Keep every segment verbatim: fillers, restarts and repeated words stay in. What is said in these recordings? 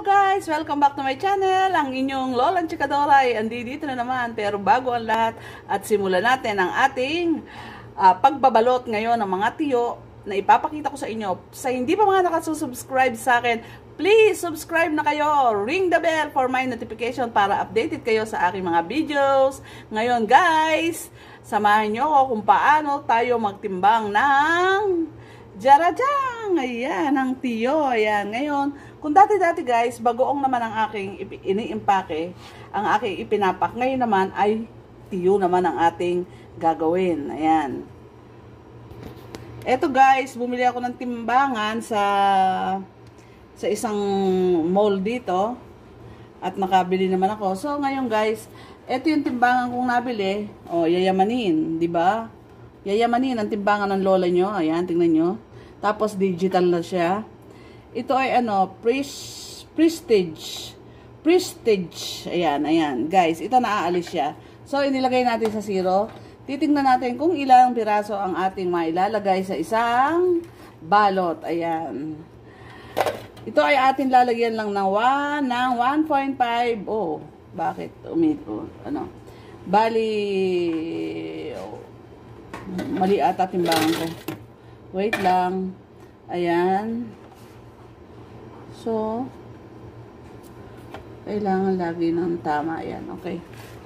guys! Welcome back to my channel. Ang inyong Lola Chikadora ay andito na naman. Pero bago ang lahat at simulan natin ang ating uh, pagbabalot ngayon ng mga tiyo na ipapakita ko sa inyo. Sa hindi pa mga nakasusubscribe sa akin, please subscribe na kayo. Ring the bell for my notification para updated kayo sa aking mga videos. Ngayon guys, samahan nyo ako kung paano tayo magtimbang ng Jarajang! Ayan, ang tiyo. Ayan, ngayon, kung dati-dati guys, bagoong naman ang aking ini-impake, ang aking ipinapak. Ngayon naman ay tiyo naman ang ating gagawin. Ayan. Eto guys, bumili ako ng timbangan sa sa isang mall dito. At nakabili naman ako. So, ngayon guys, eto yung timbangan kong nabili. O, yayamanin, di ba? Yayamanin ang timbangan ng lola nyo. Ayan, tingnan nyo. Tapos digital na siya. Ito ay ano, pres prestige. Prestige. Ayan, ayan. Guys, ito naaalis siya. So, inilagay natin sa zero. Titingnan natin kung ilang piraso ang ating mailalagay sa isang balot. Ayan. Ito ay ating lalagyan lang ng one, ng one point five. Oh, bakit? Umito. Ano? Bali, oh, mali ata timbangan ko. Wait lang. Ayan. So, kailangan lagi ng tama. Ayan, okay.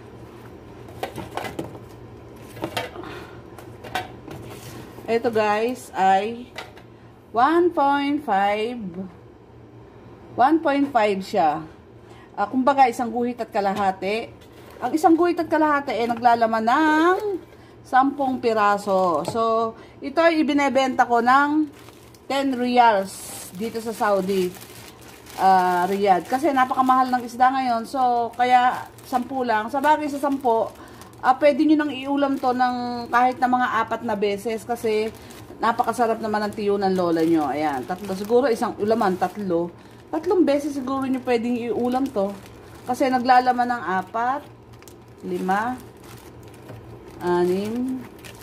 Ito guys ay one point five. one point five siya. Uh, kumbaga, isang guhit at kalahati. Ang isang guhit at kalahati ay naglalaman ng sampung piraso. So, ito ay ibinebenta ko ng ten riyals dito sa Saudi uh, Riyadh. Kasi napakamahal ng isda ngayon. So, kaya sampu lang. Sa bagay sa sampu, uh, pwede nyo nang iulam to ng kahit na mga apat na beses. Kasi napakasarap naman ang tiyo ng lola nyo. Ayan, tatlo. Siguro isang ulaman, tatlo. Tatlong beses siguro nyo pwedeng iulam to. Kasi naglalaman ng apat, lima, anim,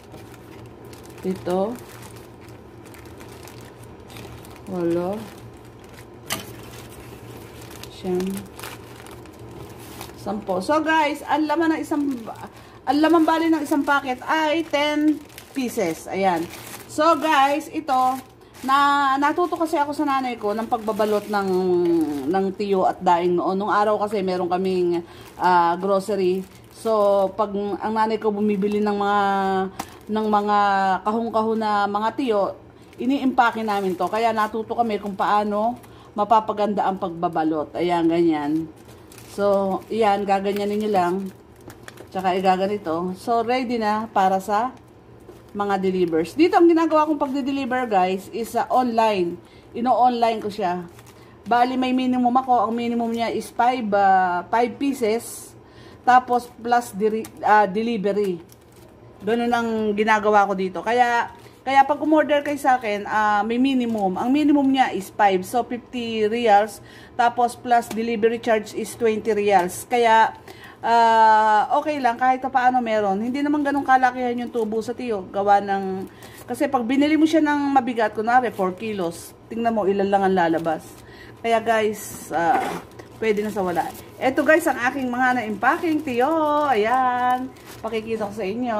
pito, walo, siyam, sampo. So guys, ang laman ng isang, ang laman bali ng isang packet ay ten pieces. Ayan. So guys, ito, na natuto kasi ako sa nanay ko ng pagbabalot ng ng tiyo at daing noon. Nung araw kasi meron kaming uh, grocery. So, pag ang nanay ko bumibili ng mga ng mga kahong-kahon na mga tiyo, ini-impake namin to. Kaya natuto kami kung paano mapapaganda ang pagbabalot. Ayan, ganyan. So, iyan, gaganyanin nyo lang. Tsaka igaganito. So, ready na para sa mga delivers. Dito, ang ginagawa kong pagde-deliver, guys, is uh, online. Ino-online ko siya. Bali, may minimum ako. Ang minimum niya is five pieces. Tapos, plus uh, delivery. Ganun ang ginagawa ko dito. Kaya, kaya pag umorder kayo sa akin, uh, may minimum. Ang minimum niya is five. So, fifty reals. Tapos, plus delivery charge is twenty reals. Kaya, uh, okay lang. Kahit pa paano meron. Hindi naman ganun kalakihan yung tubo sa tiyo. Gawa ng... Kasi pag binili mo siya ng mabigat, kunwari, four kilos. Tingnan mo, ilan lang ang lalabas. Kaya guys, uh, pwede na sa wala. Ito guys, ang aking mga na-impacking tiyo. Ayan. Pakikita ko sa inyo.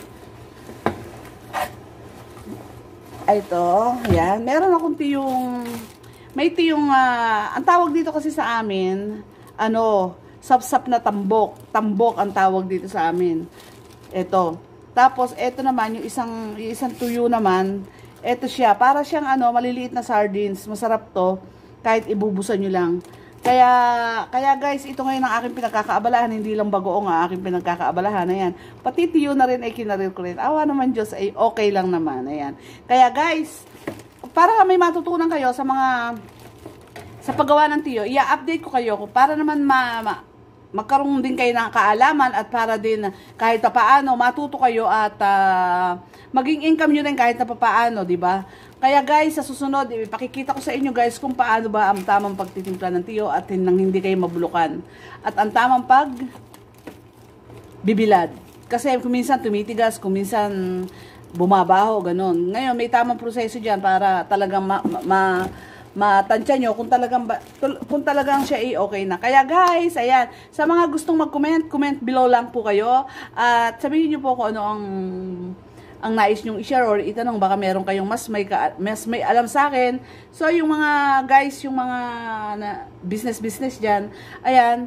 Ito. Ayan. Meron akong tiyong... May tiyong... Uh, ang tawag dito kasi sa amin, ano, sapsap na tambok. Tambok ang tawag dito sa amin. Ito. Tapos, ito naman, yung isang, yung isang tuyo naman, ito siya. Para siyang ano, maliliit na sardines. Masarap to. Kahit ibubusan nyo lang. Kaya, kaya guys, ito ngayon ang aking pinagkakaabalahan. Hindi lang bagoong ang aking pinagkakaabalahan. Ayan. Pati tiyo na rin ay kinarir ko rin. Awa naman Diyos, ay okay lang naman. Ayan. Kaya guys, para may matutunan kayo sa mga, sa paggawa ng tiyo, i-update ko kayo para naman ma, ma, magkaroon din kayo ng kaalaman at para din kahit pa paano matuto kayo at uh, maging income nyo rin kahit na papaano, di ba? Kaya guys, sa susunod, ipakikita ko sa inyo guys kung paano ba ang tamang pagtitimpla ng tiyo at nang hindi kayo mabulukan. At ang tamang pag bibilad. Kasi kuminsan tumitigas, kuminsan bumabaho, ganun. Ngayon, may tamang proseso dyan para talagang ma, ma, matansya nyo kung talagang, ba, kung talagang siya ay okay na. Kaya guys, ayan, sa mga gustong mag-comment, comment below lang po kayo. At sabihin nyo po kung ano ang ang nais nyong i-share or itanong, baka meron kayong mas may, ka, mas may alam sa akin. So, yung mga guys, yung mga business-business dyan, ayan,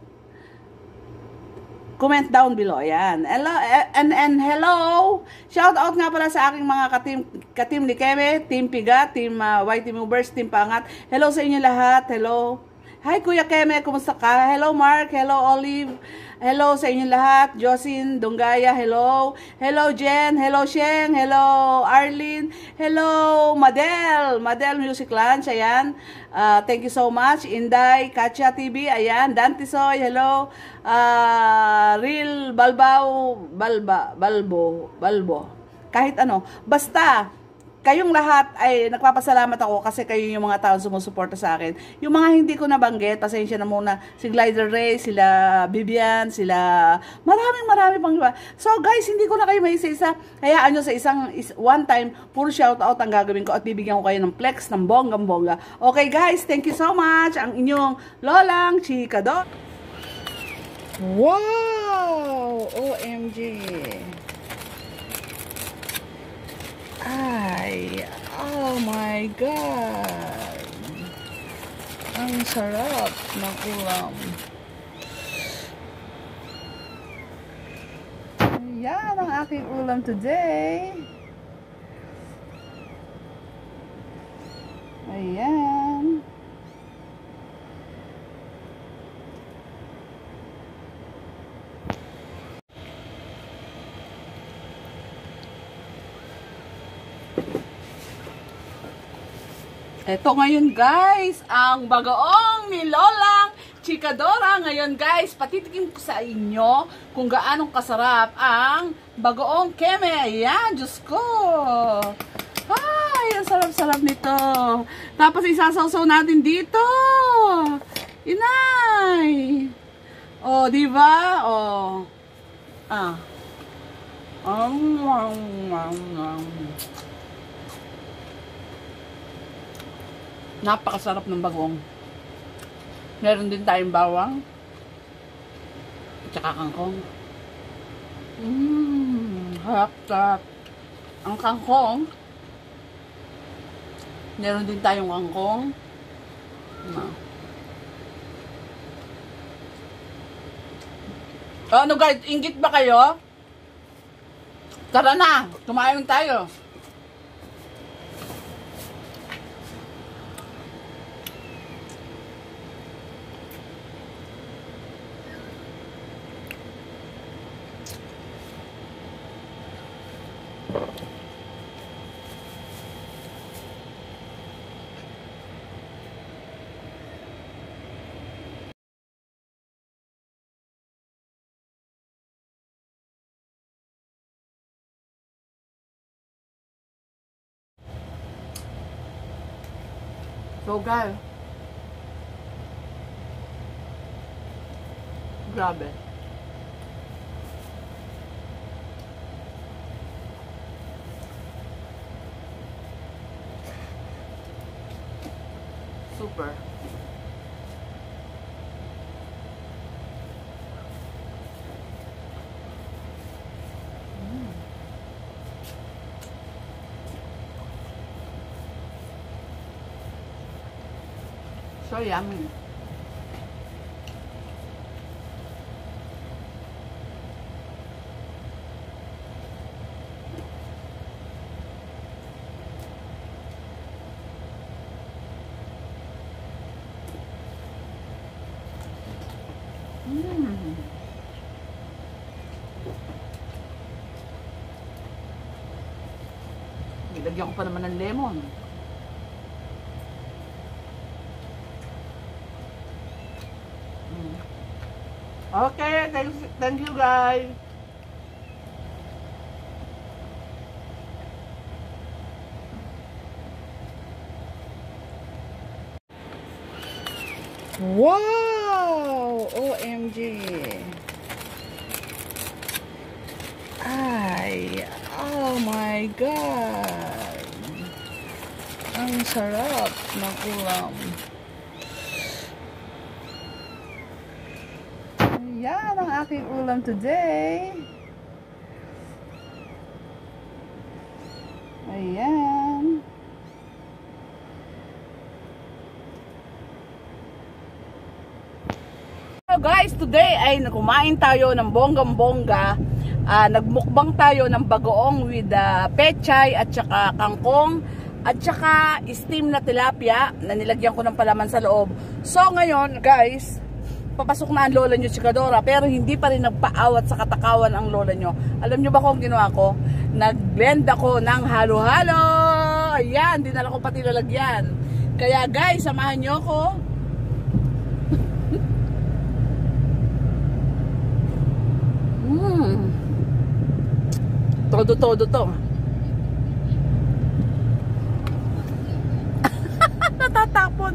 comment down below. Ayan. Hello, and, and hello! Shout out nga pala sa aking mga katim, katim ni Keme, Team Piga, Team uh, Y T Movers, Team Pangat. Hello sa inyo lahat. Hello. Hi Kuya Keme, kumusta ka? Hello Mark, hello Olive. Hello sa inyo lahat. Jocelyn Donggaya, hello. Hello Jen, hello Sheng, hello Arlene, hello Madel, Madel Music Lunch, ayan. Uh, thank you so much. Inday, Katya T V, ayan. Dante Soy, hello. Uh, Real Balbao, Balba, Balbo, Balbo. Kahit ano, basta kayong lahat ay nagpapasalamat ako kasi kayo yung mga taong sumusuporta sa akin. Yung mga hindi ko nabanggit, pasensya na muna. Si Glider Ray, sila Vivian, sila maraming marami pang iba. So guys, hindi ko na kayo may isa-isa. Hayaan nyo sa isang is, one time, puro shoutout ang gagawin ko at bibigyan ko kayo ng flex, ng bonggang-bongga. Okay guys, thank you so much. Ang inyong Lolang Chikado. Wow! O M G! Ay, oh my God. Ang sarap ng ulam. Ayan ang aking ulam today. Ayan. Ito ngayon guys, ang bagoong ni Lolang Chikadora. Ngayon guys, patitikim ko sa inyo kung gaano kasarap ang bagoong Keme. Ayan, Diyos ko. Ay, ang sarap-sarap nito. Tapos isasawsaw natin dito. Inay. O, oh, diba? O. Oh. Ah. Um, um, um, um. Napakasarap ng bagong. Meron din tayong bawang. At saka kangkong. Mmm, harap-sarap. Ang kangkong. Meron din tayong kangkong. No. Ano guys, inggit ba kayo? Tara na, kumain tayo. So guys, grabe. Super. So yummy. Mm. Nilagyan ko pa naman ng lemon. Okay, thank, thank you guys. Wow! O M G. Ay, oh my God. Ang sarap ng ulam. Ayan ang aking ulam today. Ayan. So guys, today ay kumain tayo ng bonggang-bongga. Uh, nagmukbang tayo ng bagoong with uh, pechay at saka kangkong at saka steam na tilapia na nilagyan ko ng palaman sa loob. So ngayon guys, papasok na ang lola nyo chikadora, pero hindi pa rin nagpaawat sa katakawan ang lola nyo. Alam nyo ba kung ginawa ko? Nag-blend ako ng halo-halo. Ayan, dinala ko pati lalagyan. Kaya guys, samahan nyo ako. Mm. Todo-todo to. Natatapon.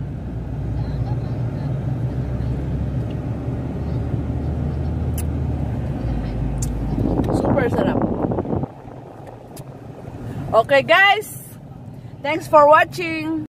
Super sarap. Okay guys, thanks for watching.